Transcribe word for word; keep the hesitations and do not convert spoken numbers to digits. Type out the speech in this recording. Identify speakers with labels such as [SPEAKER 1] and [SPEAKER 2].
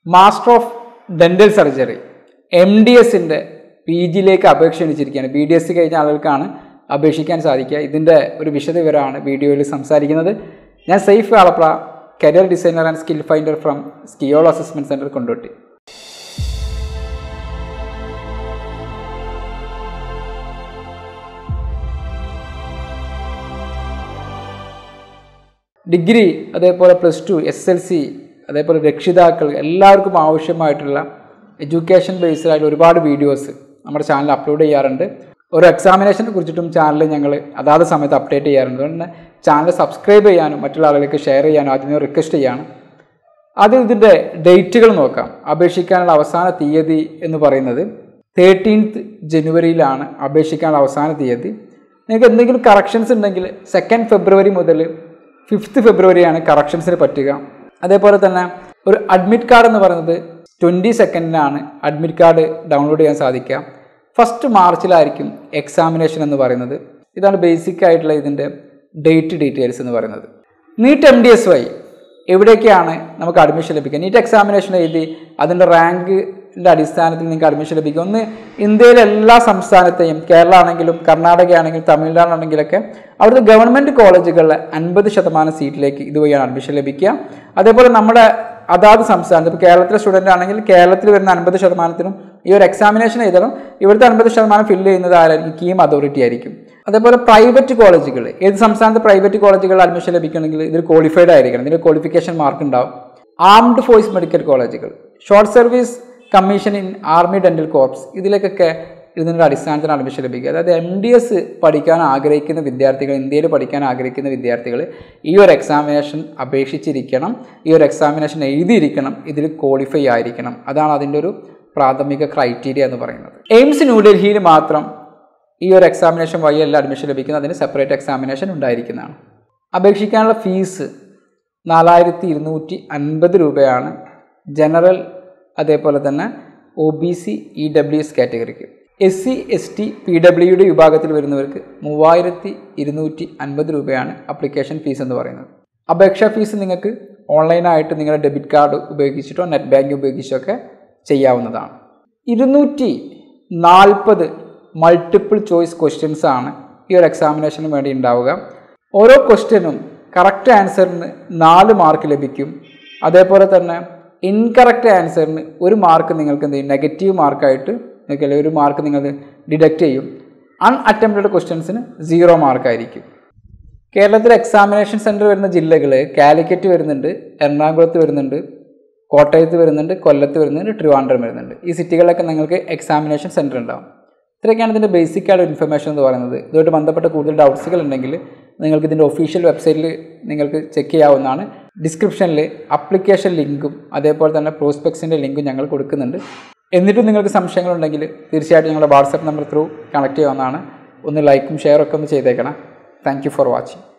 [SPEAKER 1] Master of dental surgery M D എസിൻ്റെ P ജിയിലേക്ക് അപേക്ഷ ക്ഷണിച്ചിരിക്കുകയാണ്. ബി ഡി എസ് കഴിഞ്ഞ ആളുകൾക്കാണ് അപേക്ഷിക്കാൻ സാധിക്കുക. ഇതിൻ്റെ ഒരു വിശദവിവരമാണ് വീഡിയോയിൽ സംസാരിക്കുന്നത്. ഞാൻ Saif Valapra, career designer and skill finder from സ്കിയോൾ അസസ്മെൻറ്റ് സെൻറ്റർ കൊണ്ടോട്ടി. ഡിഗ്രി, അതേപോലെ plus two, S L C, അതേപോലെ രക്ഷിതാക്കൾ എല്ലാവർക്കും ആവശ്യമായിട്ടുള്ള എഡ്യൂക്കേഷൻ ബേസ്ഡ് ആയിട്ട് ഒരുപാട് വീഡിയോസ് നമ്മുടെ ചാനൽ അപ്ലോഡ് ചെയ്യാറുണ്ട്. ഓരോ എക്സാമിനേഷനെ കുറിച്ചിട്ടും ചാനൽ ഞങ്ങൾ അതാത് സമയത്ത് അപ്ഡേറ്റ് ചെയ്യാറുണ്ട്. അതുകൊണ്ട് ചാനൽ സബ്സ്ക്രൈബ് ചെയ്യാനും മറ്റുള്ള ആളുകൾക്ക് ഷെയർ ചെയ്യാനും ആദ്യമേ റിക്വസ്റ്റ് ചെയ്യാണ്. ആദ്യം ഇതിൻ്റെ ഡേറ്റുകൾ നോക്കാം. അപേക്ഷിക്കാനുള്ള അവസാന തീയതി എന്ന് പറയുന്നത് തേർട്ടീൻത്ത് ജനുവരിയിലാണ് അപേക്ഷിക്കാനുള്ള അവസാന തീയതി. നിങ്ങൾക്ക് എന്തെങ്കിലും കറക്ഷൻസ് ഉണ്ടെങ്കിൽ സെക്കൻഡ് ഫെബ്രുവരി മുതൽ ഫിഫ്ത്ത് ഫെബ്രുവരിയാണ് കറക്ഷൻസിന് പറ്റുക. അതേപോലെ തന്നെ ഒരു അഡ്മിറ്റ് കാർഡ് എന്ന് പറയുന്നത് ട്വൻറ്റി സെക്കൻഡിനാണ് അഡ്മിറ്റ് കാർഡ് ഡൗൺലോഡ് ചെയ്യാൻ സാധിക്കുക. ഫസ്റ്റ് മാർച്ചിലായിരിക്കും എക്സാമിനേഷൻ എന്ന് പറയുന്നത്. ഇതാണ് ബേസിക് ആയിട്ടുള്ള ഇതിൻ്റെ ഡേറ്റ് ഡീറ്റെയിൽസ് എന്ന് പറയുന്നത്. നീറ്റ് എം ഡി എസ് വഴി എവിടേക്കാണ് നമുക്ക് അഡ്മിഷൻ ലഭിക്കുക? നീറ്റ് എക്സാമിനേഷൻ എഴുതി അതിൻ്റെ റാങ്കിൻ്റെ അടിസ്ഥാനത്തിൽ നിങ്ങൾക്ക് അഡ്മിഷൻ ലഭിക്കും. ഒന്ന് ഇന്ത്യയിലെ എല്ലാ സംസ്ഥാനത്തെയും, കേരള ആണെങ്കിലും കർണാടക ആണെങ്കിലും തമിഴ്നാടാണെങ്കിലൊക്കെ അവിടുത്തെ ഗവൺമെൻറ് കോളേജുകളിലെ അൻപത് ശതമാനം സീറ്റിലേക്ക് ഇതുവഴിയാണ് അഡ്മിഷൻ ലഭിക്കുക. അതേപോലെ നമ്മുടെ അതാത് സംസ്ഥാനത്ത്, ഇപ്പോൾ കേരളത്തിലെ സ്റ്റുഡൻ്റ് ആണെങ്കിൽ കേരളത്തിൽ വരുന്ന അൻപത് ശതമാനത്തിനും ഈ ഒരു എക്സാമിനേഷൻ എഴുതണം. ഇവിടുത്തെ അൻപത് ശതമാനം ഫില്ല് ചെയ്യുന്നത് ആരായിരിക്കും? കീം അതോറിറ്റി ആയിരിക്കും. അതേപോലെ പ്രൈവറ്റ് കോളേജുകൾ, ഏത് സംസ്ഥാനത്ത് പ്രൈവറ്റ് കോളേജുകളിൽ അഡ്മിഷൻ ലഭിക്കണമെങ്കിൽ ഇതിൽ ക്വാളിഫൈഡ് ആയിരിക്കണം. ഇതിൻ്റെ ക്വാളിഫിക്കേഷൻ മാർക്ക് ഉണ്ടാവും. ആംഡ് ഫോഴ്സ് മെഡിക്കൽ കോളേജുകൾ, short service commission in army dental corps, ഇതിലേക്കൊക്കെ ഇതിൻ്റെ അടിസ്ഥാനത്തിൽ അഡ്മിഷൻ ലഭിക്കുക. അതായത് എം ഡി എസ് പഠിക്കാൻ ആഗ്രഹിക്കുന്ന വിദ്യാർത്ഥികൾ, ഇന്ത്യയിൽ പഠിക്കാൻ ആഗ്രഹിക്കുന്ന വിദ്യാർത്ഥികൾ ഈ ഒരു എക്സാമിനേഷൻ അപേക്ഷിച്ചിരിക്കണം, ഈ ഒരു എക്സാമിനേഷൻ എഴുതിയിരിക്കണം, ഇതിൽ ക്വാളിഫൈ ആയിരിക്കണം. അതാണ് അതിൻ്റെ ഒരു പ്രാഥമിക ക്രൈറ്റീരിയ എന്ന് പറയുന്നത്. എയിംസ് ന്യൂഡൽഹിയിൽ മാത്രം ഈ ഒരു എക്സാമിനേഷൻ വഴിയല്ല അഡ്മിഷൻ ലഭിക്കുന്നത്, അതിന് സെപ്പറേറ്റ് എക്സാമിനേഷൻ ഉണ്ടായിരിക്കുന്നതാണ്. അപേക്ഷിക്കാനുള്ള ഫീസ് നാലായിരത്തി ഇരുന്നൂറ്റി അൻപത് രൂപയാണ് ജനറൽ, അതേപോലെ തന്നെ O B C, E W S കാറ്റഗറിക്ക്. S C S T P ഡബ്ല്യുയുടെ വിഭാഗത്തിൽ വരുന്നവർക്ക് മൂവായിരത്തി ഇരുന്നൂറ്റി അൻപത് രൂപയാണ് അപ്ലിക്കേഷൻ ഫീസ് എന്ന് പറയുന്നത്. അപേക്ഷാ ഫീസ് നിങ്ങൾക്ക് ഓൺലൈനായിട്ട് നിങ്ങളുടെ ഡെബിറ്റ് കാർഡ് ഉപയോഗിച്ചിട്ടോ നെറ്റ് ബാങ്കിങ് ഉപയോഗിച്ചോ ഒക്കെ ചെയ്യാവുന്നതാണ്. ഇരുന്നൂറ്റി നാൽപ്പത് മൾട്ടിപ്പിൾ ചോയ്സ് ക്വസ്റ്റ്യൻസ് ആണ് ഈ ഒരു എക്സാമിനേഷന് വേണ്ടി ഉണ്ടാവുക. ഓരോ ക്വസ്റ്റ്യനും കറക്റ്റ് ആൻസറിന് നാല് മാർക്ക് ലഭിക്കും. അതേപോലെ തന്നെ ഇൻകറക്റ്റ് ആൻസറിന് ഒരു മാർക്ക് നിങ്ങൾക്ക് എന്ത് ചെയ്യും? നെഗറ്റീവ് മാർക്കായിട്ട് നിങ്ങൾക്ക് അല്ലെങ്കിൽ ഒരു മാർക്ക് നിങ്ങൾ ഡിഡക്റ്റ് ചെയ്യും. അൺഅറ്റംപ്റ്റഡ് ക്വസ്റ്റ്യൻസിന് സീറോ മാർക്കായിരിക്കും. കേരളത്തിൽ എക്സാമിനേഷൻ സെൻറ്റർ വരുന്ന ജില്ലകൾ കാലിക്കറ്റ് വരുന്നുണ്ട്, എറണാകുളത്ത് വരുന്നുണ്ട്, കോട്ടയത്ത് വരുന്നുണ്ട്, കൊല്ലത്ത് വരുന്നുണ്ട്, ട്രിവാൻഡ്രം വരുന്നുണ്ട്. ഈ സിറ്റികളിലൊക്കെ നിങ്ങൾക്ക് എക്സാമിനേഷൻ സെൻറ്റർ ഉണ്ടാകും. ഇത്രയൊക്കെയാണ് ഇതിൻ്റെ ബേസിക് ആയിട്ട് ഇൻഫർമേഷൻ എന്ന് പറയുന്നത്. ഇതുമായിട്ട് ബന്ധപ്പെട്ട കൂടുതൽ ഡൗട്ട്സുകൾ ഉണ്ടെങ്കിൽ നിങ്ങൾക്ക് ഇതിൻ്റെ ഒഫീഷ്യൽ വെബ്സൈറ്റിൽ നിങ്ങൾക്ക് ചെക്ക് ചെയ്യാവുന്നതാണ്. ഡിസ്ക്രിപ്ഷനിൽ അപ്ലിക്കേഷൻ ലിങ്കും അതേപോലെ തന്നെ പ്രോസ്പെക്ട്സിൻ്റെ ലിങ്കും ഞങ്ങൾ കൊടുക്കുന്നുണ്ട്. എന്നിട്ടും നിങ്ങൾക്ക് സംശയങ്ങളുണ്ടെങ്കിൽ തീർച്ചയായിട്ടും ഞങ്ങളുടെ വാട്സാപ്പ് നമ്പർ ത്രൂ കണക്ട് ചെയ്യാവുന്നതാണ്. ഒന്ന് ലൈക്കും ഷെയറൊക്കെ ഒന്ന് ചെയ്തേക്കണം. Thank you for watching.